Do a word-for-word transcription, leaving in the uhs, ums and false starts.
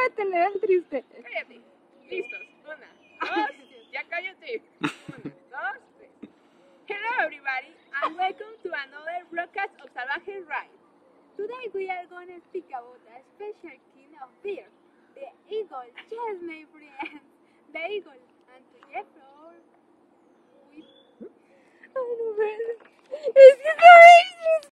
cállate, le da el triste. Cállate. Listos. Una, dos, ya cállate. Una, dos, tres. Hello everybody and welcome to another broadcast of Salvaje Ride. Today we are going to speak about a special kind of beer, the Eagle. Yes, my friends, the Eagle. And to Jeffro, with... Ay, no, es que está